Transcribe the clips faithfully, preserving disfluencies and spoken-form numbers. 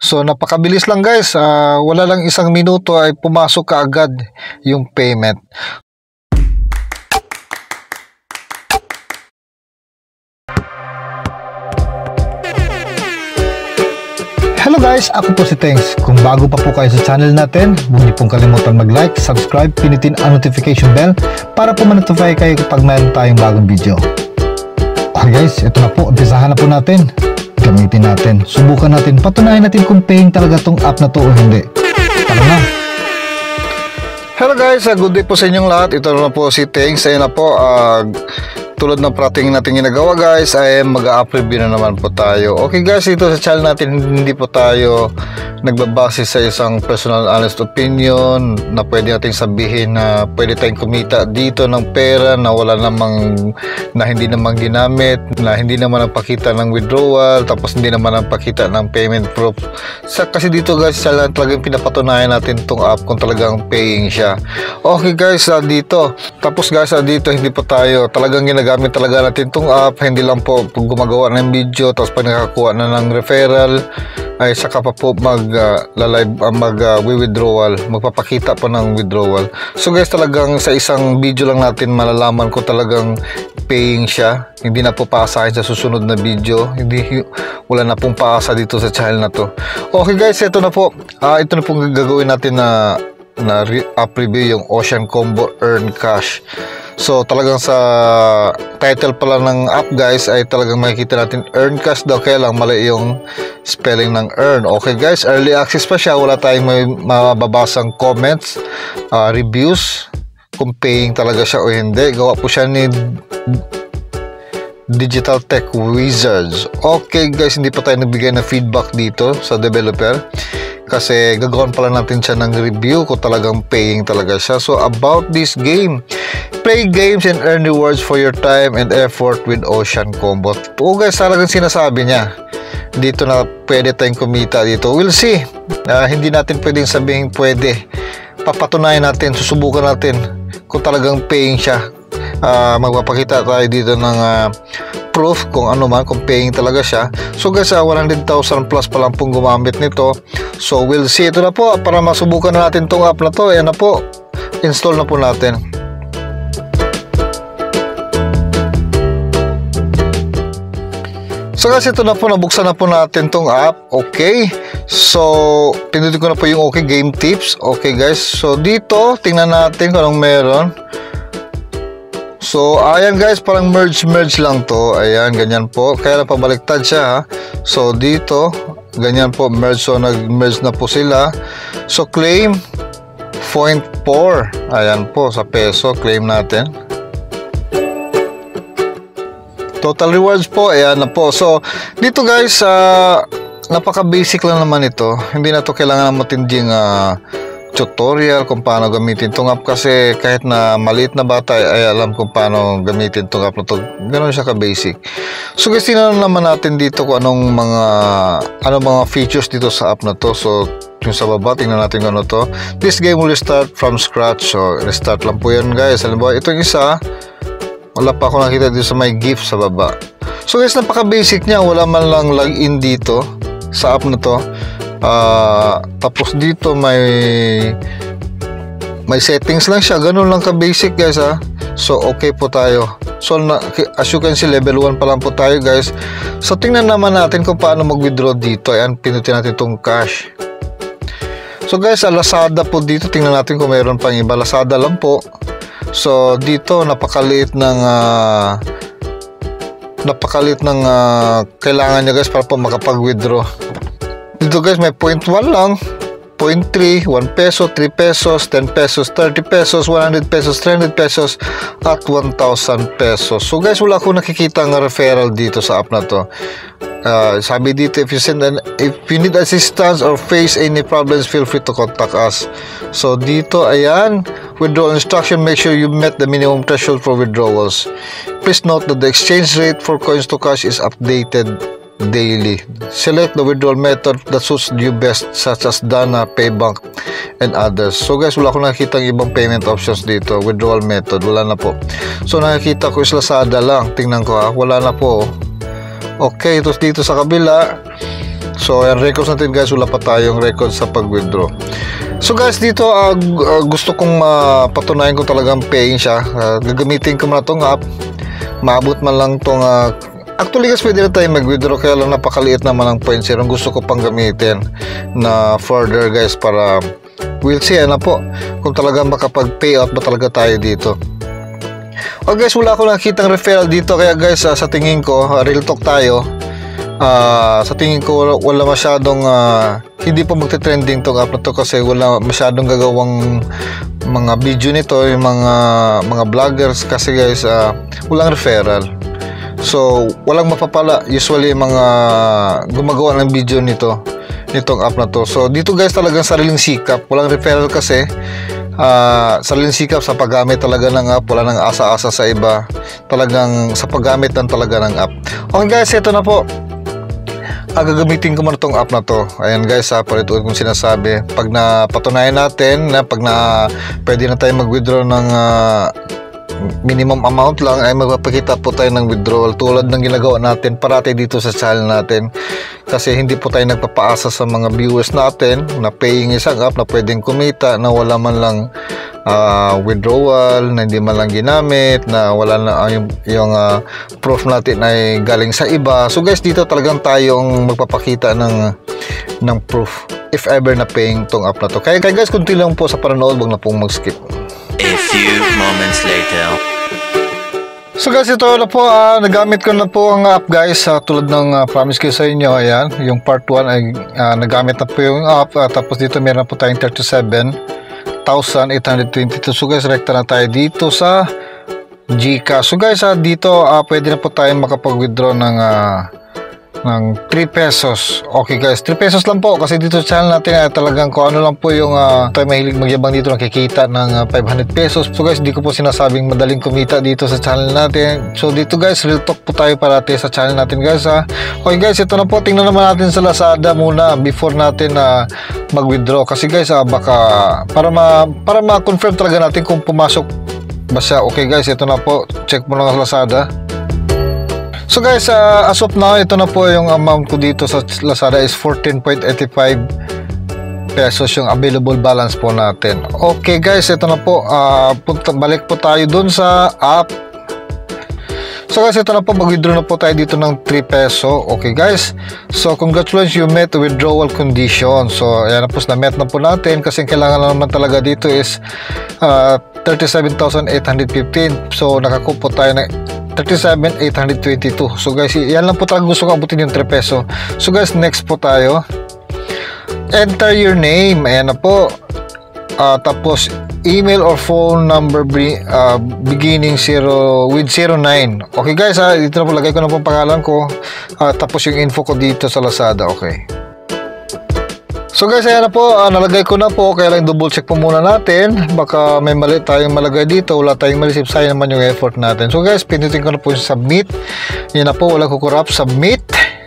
So napakabilis lang guys, uh, wala lang isang minuto ay pumasok ka agad yung payment. Hello guys, ako po si Tengs. Kung bago pa po kayo sa channel natin, huwag niyo pong kalimutan mag-like, subscribe, pinutin ang notification bell para po ma-notify kayo kapag mayroon tayong bagong video. Okay guys, ito na po, umpisahan na po natin. Gamitin natin, subukan natin, patunayan natin kung paying talaga tong app na to o hindi. Tara na! Hello guys, uh, good day po sa inyong lahat. Ito na po si Tengs. Ayun na po, uh, tulad ng prating natin ginagawa guys, ay mag-a-up review na naman po tayo. Okay guys, ito sa channel natin hindi po tayo nagbabase sa isang personal honest opinion na pwede nating sabihin na pwede tayong kumita dito ng pera na wala namang, na hindi naman ginamit, na hindi naman nagpakita ng withdrawal, tapos hindi naman nagpakita ng payment proof. Sa, kasi dito guys, channel talagang pinapatunayan natin itong app kung talagang paying siya. Okay guys, uh, dito. Tapos guys, uh, dito hindi po tayo talagang ginagawa gamit talaga natin itong app, hindi lang po pag gumagawa ng video tapos pag nakakuha na ng referral ay saka pa po mag uh, lalive, uh, mag uh, withdrawal, magpapakita po ng withdrawal. So guys, talagang sa isang video lang natin malalaman ko talagang paying siya, hindi na po paasahin sa susunod na video, hindi, wala na pong paasa dito sa channel na to. Okay guys, ito na po, uh, ito na pong gagawin natin na na app review, yung Ocean Combo Earn Cash. So talagang sa title pala ng app guys ay talagang makikita natin earn cash daw, kaya lang mali yung spelling ng earn. Okay guys, early access pa siya, wala tayong may mababasang comments, uh, reviews kung paying talaga siya o hindi. Gawa po siya ni Digital Tech Wizards. Okay guys, hindi pa tayo nagbigay ng feedback dito sa developer kasi gagawin pala natin siya ng review kung talagang paying talaga siya. So about this game, play games and earn rewards for your time and effort with Ocean Combo. O guys, talagang sinasabi niya dito na pwede tayong kumita dito. We'll see, uh, hindi natin pwedeng sabihin pwede, papatunayan natin, susubukan natin kung talagang paying siya. Uh, magpapakita tayo dito ng uh, proof kung ano man, kung paying talaga siya. So guys, uh, one hundred thousand plus pa lang pong gumamit nito. So we'll see. Ito na po, para masubukan na natin tong app na to. Ayan na po, install na po natin. So guys, ito na po, nabuksan na po natin tong app. Okay, so pindutin ko na po yung okay game tips. Okay guys, so dito tingnan natin kung anong meron. So ayan guys, parang merge merge lang to. Ayan, ganyan po, kaya napabaliktad siya ha. So dito ganyan po, merge. So nag merge na po sila. So claim zero point four, ayan po sa peso, claim natin. Total rewards po, ayan na po. So dito guys, uh, napaka basic lang naman ito, hindi na to kailangan ng matinding uh, tutorial kung paano gamitin itong app, kasi kahit na maliit na bata ay alam kung paano gamitin itong app na to. Ganoon siya ka basic. So guys, tingnan naman natin dito kung anong mga anong mga features dito sa app na to. So yung sa baba, tingnan natin kung ano to. This game will start from scratch. So restart lang po yan guys. Halimbawa itong isa, wala pa ako nakita dito sa may gift sa baba. So guys, napaka basic niya, wala man lang login dito sa app na to. Uh, tapos dito may may settings lang siya, ganun lang ka basic guys ha. So okay po tayo. So na, as you can see, level one pa lang po tayo guys. So tingnan naman natin kung paano mag-withdraw dito. Ayan, pinutin natin itong cash. So guys, sa Lazada po dito, tingnan natin kung mayroon pang iba. Lazada lang po. So dito napakaliit ng uh, napakaliit ng uh, kailangan nyo guys para po makapag-withdraw. Dito guys, may zero point one lang, zero point three, one peso, three pesos, ten pesos, thirty pesos, one hundred pesos, three hundred pesos, at one thousand pesos. So guys, wala akong nakikita ng referral dito sa app na to. Uh, sabi dito, if you send an, if you need assistance or face any problems, feel free to contact us. So dito, ayan, withdrawal instruction, make sure you met the minimum threshold for withdrawals. Please note that the exchange rate for coins to cash is updated daily. Select the withdrawal method that suits you best, such as Dana, Paybank, and others. So guys, wala akong nakikita ng ibang payment options dito. Withdrawal method, wala na po. So nakikita ko is Lazada lang. Tingnan ko ha, wala na po. Okay, ito dito sa kabila. So yan, records natin guys, wala pa tayong records sa pag-withdraw. So guys, dito uh, uh, gusto kong uh, patunayan kung talagang paying siya. Uh, gagamitin ko na itong app. Maabot man lang itong uh, actually guys, pwede na tayo mag-withdraw, kaya lang napakaliit naman ang points here. Ang gusto ko pang gamitin na further guys, para we'll see ano po kung talagang makapag-payout ba talaga tayo dito. Oh guys, wala akong nakikitang referral dito, kaya guys uh, sa tingin ko, uh, real talk tayo, uh, sa tingin ko wala masyadong uh, hindi pa magte-trending tong app na to, kasi wala masyadong gagawang mga video nito yung mga mga vloggers, kasi guys uh, walang referral. So walang mapapala usually mga gumagawa ng video nito nitong app na to. So dito guys, talagang sariling sikap, walang referral kasi. Uh, sariling sikap sa paggamit talaga ng app, wala nang asa-asa sa iba, talagang sa paggamit lang talaga ng app. Okay guys, ito na po, ah, gagamitin ko man itong app na to. Ayan guys, ha, palituin kong sinasabi, pag napatunayan natin na pag na pwede na tayo mag-withdraw ng uh, minimum amount lang, ay magpapakita po tayo ng withdrawal tulad ng ginagawa natin parati dito sa channel natin, kasi hindi po tayo nagpapaasa sa mga viewers natin na paying isang app na pwedeng kumita na wala man lang uh, withdrawal, na hindi man lang ginamit, na wala na uh, yung, yung uh, proof natin ay galing sa iba. So guys, dito talagang tayong magpapakita ng ng proof if ever na paying tong app na to. Kaya, kaya guys, kunti lang po sa panonood, wag na pong mag-skip. A few moments later. So guys, ito na po, uh, nagamit ko na po ang app guys, uh, tulad ng uh, promise ko sa inyo. Ayan, yung part one ay uh, nagamit na po yung app, uh, tapos dito meron po tayong thirty-seven thousand eight hundred twenty-two. So guys, rekta na tayo dito sa GCash. So guys, uh, dito uh, pwede na po tayo makapag-withdraw ng uh, ng three pesos. Okay guys, three pesos lang po, kasi dito sa channel natin ay talagang kung ano lang po yung uh, tayo mahilig magyabang dito, nakikita ng uh, five hundred pesos. So guys, di ko po sinasabing madaling kumita dito sa channel natin. So dito guys, real talk po tayo parati sa channel natin guys, ha. Okay guys, ito na po, tingnan naman natin sa Lazada muna before natin uh, mag-withdraw, kasi guys uh, baka para ma para ma-confirm talaga natin kung pumasok ba siya. Okay guys, ito na po, check mo lang sa Lazada. So guys, uh, as of now, ito na po yung amount ko dito sa Lazada is fourteen point eight five pesos yung available balance po natin. Okay guys, ito na po, uh, punta, balik po tayo dun sa app. So guys, ito na po, mag-withdraw na po tayo dito ng three peso. Okay guys, so congratulations, you met the withdrawal condition. So ayan na po, na-met na po natin, kasi kailangan na naman talaga dito is uh, thirty-seven thousand eight hundred fifteen. So nakakuha po tayo ng thirty-seven thousand eight hundred twenty-two. So guys, yan lang po talaga gusto ko abutin yung three peso. So guys, next po tayo, enter your name. Ayan na po, uh, tapos email or phone number uh, beginning zero with zero nine. Okay guys, ha, dito na po, lagay ko na po pangalan ko, uh, tapos yung info ko dito sa Lazada. Okay, so guys, ayan na po, uh, nalagay ko na po, kaya lang double check po muna natin, baka may mali tayong malagay dito, wala tayong mali, sayang naman yung effort natin. So guys, pinutin ko na po yung submit. Yan na po, wala ko corrupt, submit.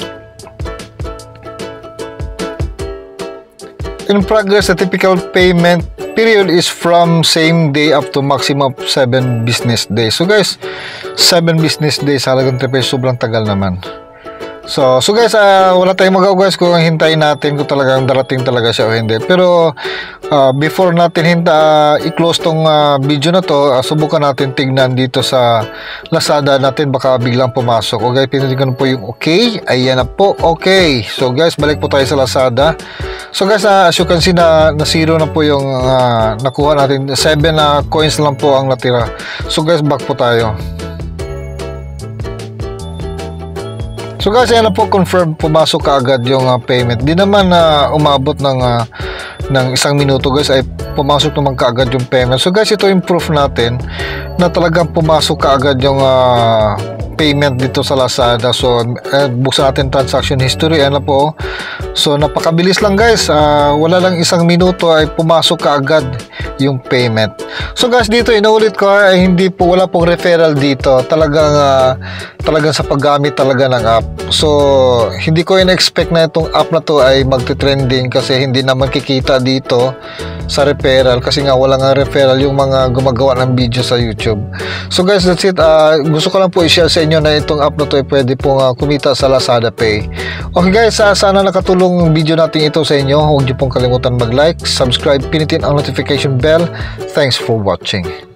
In progress, the typical payment period is from same day up to maximum seven business days. So guys, seven business days, halagang three pesos, sobrang tagal naman. So, so guys, uh, wala tayong magawa guys kung hintayin natin kung talagang darating talaga siya o hindi. Pero uh, before natin hinta uh, i-close tong uh, video na to, uh, subukan natin tignan dito sa Lazada natin, baka biglang pumasok. Okay, pinutin ko po yung okay. Ayan na po, okay. So guys, balik po tayo sa Lazada. So guys, uh, as you can see, na, na zero na po yung uh, nakuha natin. seven uh, coins lang po ang natira. So guys, back po tayo. So guys, ayan na po, confirm, pumasok kaagad yung uh, payment. Di naman na uh, umabot ng, uh, ng isang minuto guys, ay pumasok naman kaagad yung payment. So guys, ito yung proof natin na talagang pumasok kaagad yung uh, payment dito sa Lazada. So eh, buksan natin transaction history. Ayan na po. So napakabilis lang guys, uh, wala lang isang minuto ay pumasok kaagad yung payment. So guys, dito inuulit ko, ay hindi po, wala pong referral dito. Talagang uh, talagang sa paggamit talaga ng app. So hindi ko in-expect na itong app na to ay magte-trending kasi hindi naman kikita dito sa referral kasi nga wala nga referral yung mga gumagawa ng video sa YouTube. So guys, that's it. Uh, gusto ko lang po i-share sa inyo na itong app na to ay pwede pong uh, kumita sa Lazada Pay. Okay guys, uh, sana nakatulong yung video natin ito sa inyo. Huwag niyo pong kalimutan mag-like, subscribe, pinitin ang notification bell. Thanks for watching.